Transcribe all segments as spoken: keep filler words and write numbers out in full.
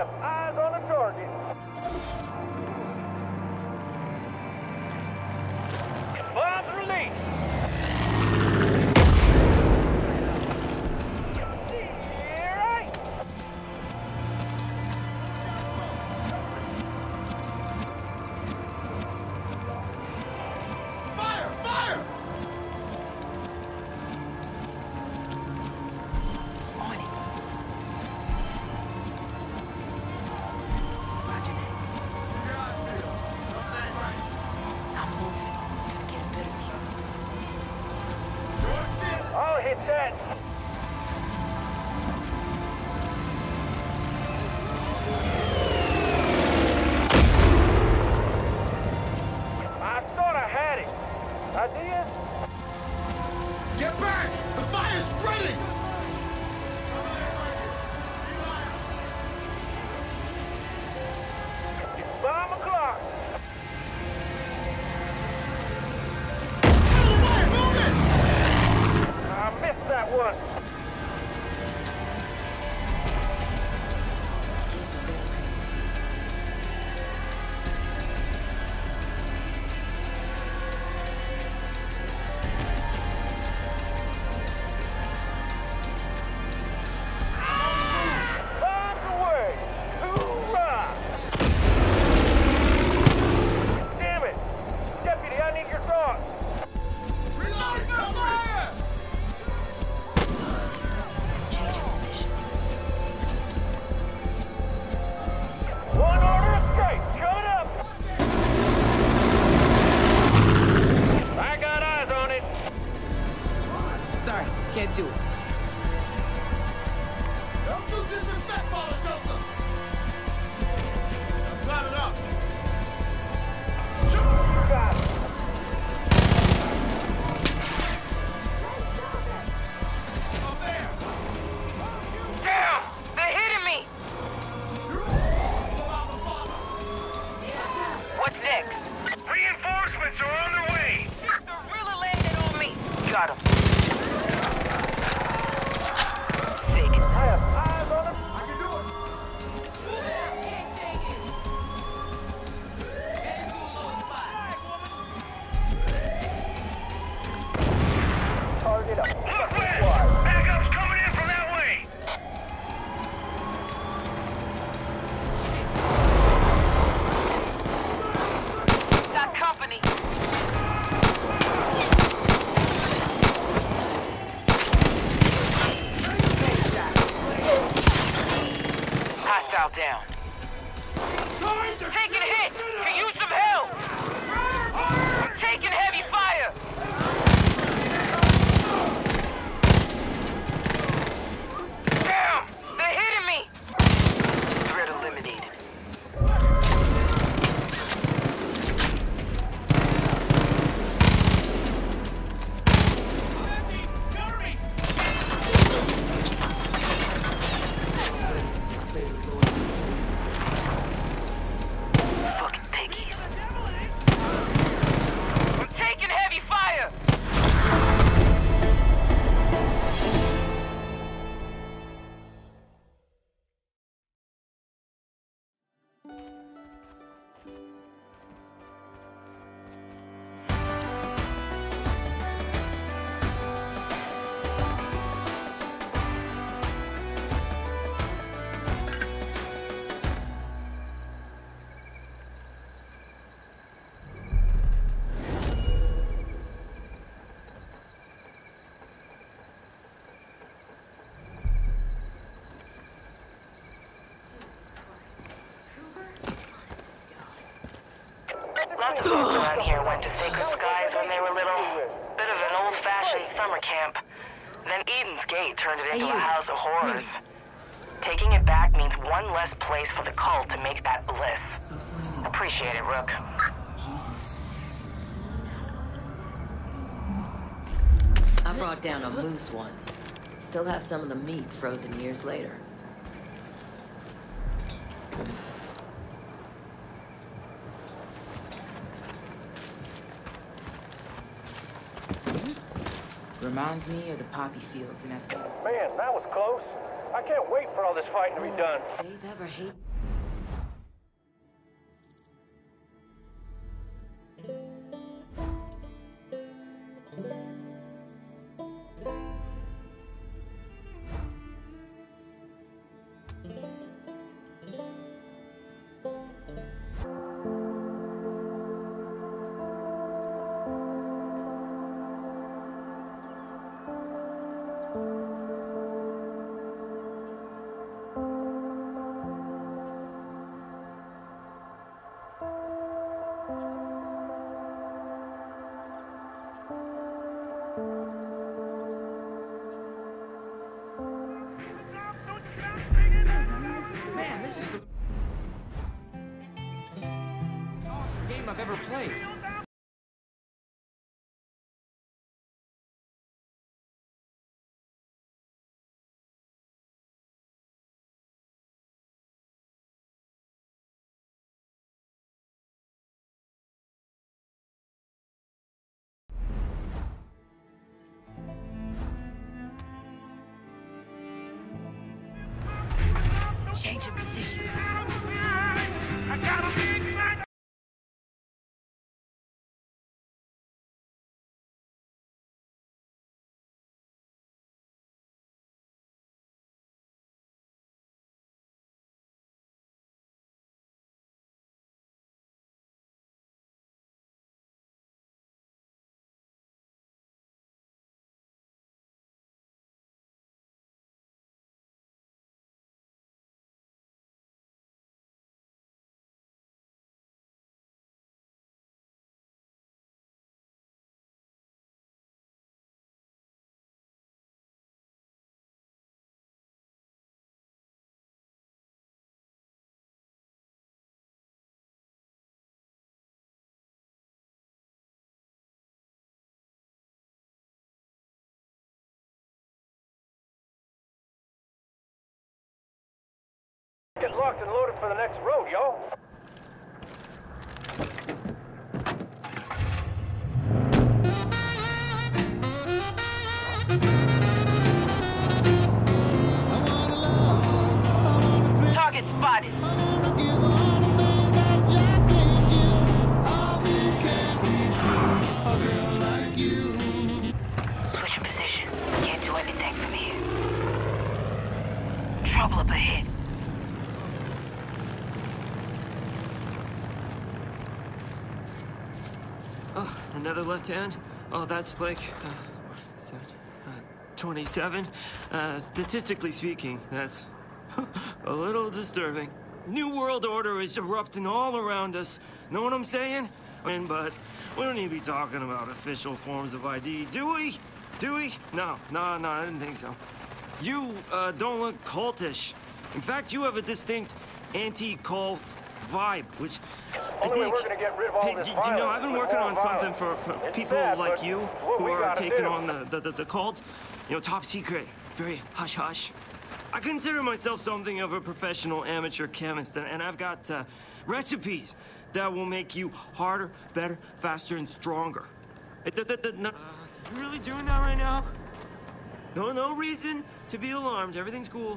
have eyes on the target. Bombs released. Get back! The fire's spreading! It's bomb o'clock. Out of the way! Move it! I missed that one. Can't do it. Don't you disrespect Father Joseph! I'm climbing up. Shoot! Got it. Up there! Damn! They're hitting me! What's next? Reinforcements are on their way. The Rilla landed on me. Got him. I have eyes on them. I can do it! Target up. Look, Wes! Backup's coming in from that way! Got company. Hostile down. Taking a hit! Can use some help! I'm taking heavy fire! Damn! They're hitting me! Threat eliminated. Fucking piggies. I'm taking heavy fire! Lots of folks around here went to Sacred Skies when they were little. Bit of an old-fashioned summer camp. Then Eden's Gate turned it into a house of horrors. Taking it back means one less place for the cult to make that bliss. Appreciate it, Rook. I brought down a moose once. Still have some of the meat frozen years later. Reminds me of the poppy fields in Afghanistan. Man, that was close. I can't wait for all this fighting to be done. Does Faith ever hate? I've ever played. Changing position. I gotta be excited. Get locked and loaded for the next road, yo. Target spotted. Switch position. Can't do anything from here. Trouble up ahead. Oh, another left hand? Oh, that's like, uh, what's that? Uh, twenty-seven? Uh, statistically speaking, that's a little disturbing. New world order is erupting all around us. Know what I'm saying? And, but we don't need to be talking about official forms of I D, do we? Do we? No, no, no, I didn't think so. You, uh, don't look cultish. In fact, you have a distinct anti-cult vibe, which I Only way think... we're gonna get rid of all Hey, this y- you know, violence I've been is with working more on something violence. for, for It's people sad, like but you it's what who we are gotta taking do. on the, the, the, the cult. You know, top secret, very hush-hush. I consider myself something of a professional amateur chemist, and, and I've got uh, recipes that will make you harder, better, faster, and stronger. Uh, th- th- th- no, uh, you really doing that right now? No, no reason to be alarmed. Everything's cool.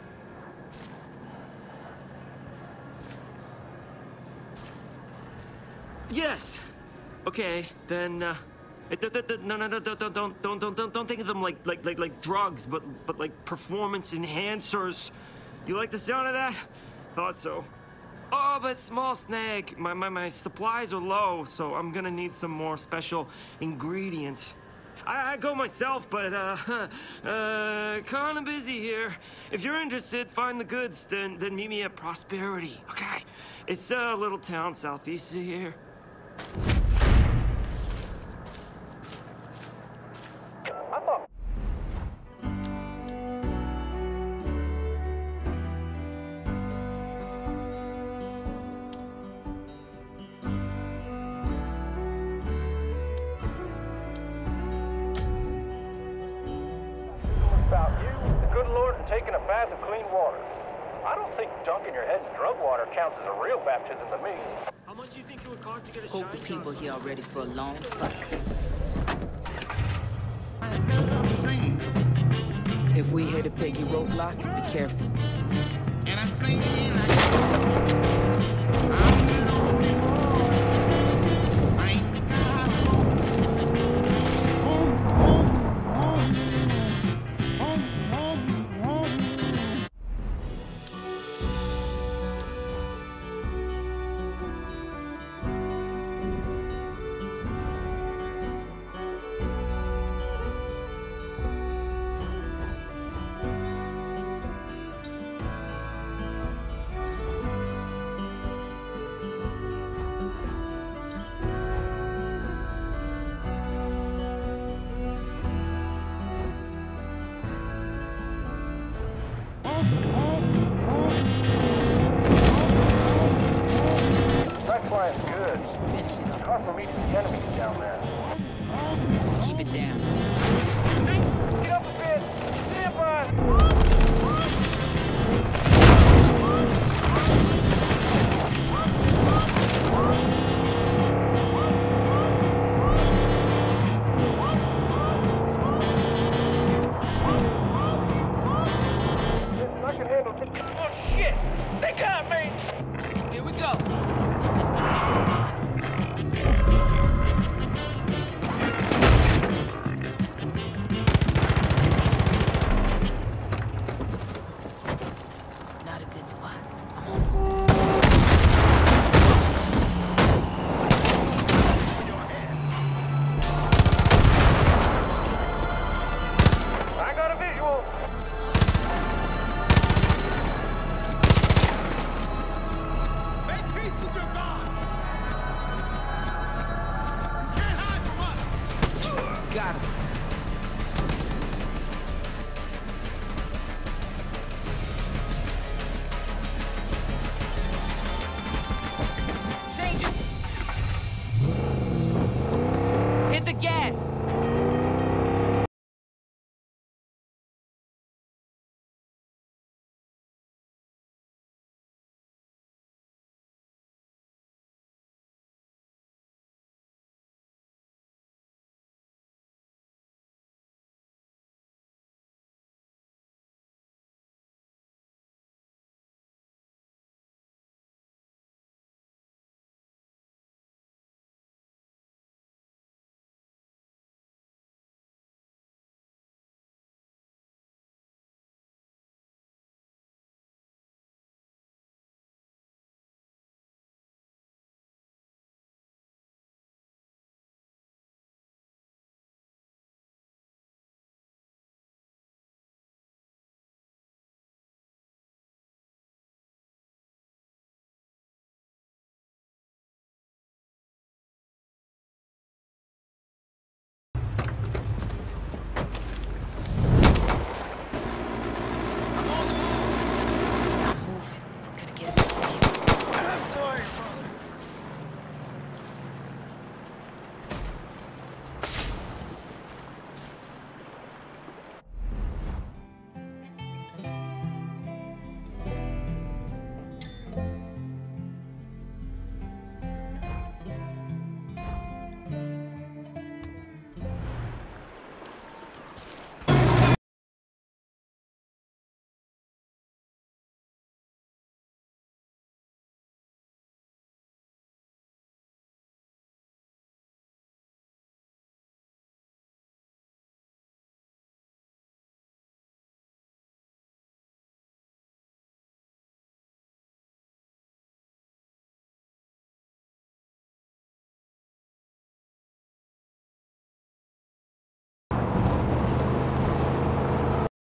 Yes. Okay, then. Uh, it- th- th- th- no, no, no, don't, don't, don't, don't, don't, don't, don't think of them like, like, like, like drugs, but, but like performance enhancers. You like the sound of that? Thought so. Oh, but small snag. My, my, my supplies are low, so I'm gonna need some more special ingredients. I, I go myself, but uh, uh, kind of busy here. If you're interested, find the goods, then, then meet me at Prosperity. Okay, it's a little town southeast of here. I thought. About you, the good Lord, and taking a bath of clean water. I don't think dunking your head in drug water counts as a real baptism to me. How much do you think it would cost to get a Hope the shine people shot? here are ready for a long fight. If we hit a Peggy roadblock, be careful. And I'm thinking, I I'm lonely boy. I ain't got a home, home, home, home, home, home, home. Oh shit! They got me! Here we go. Not a good spot.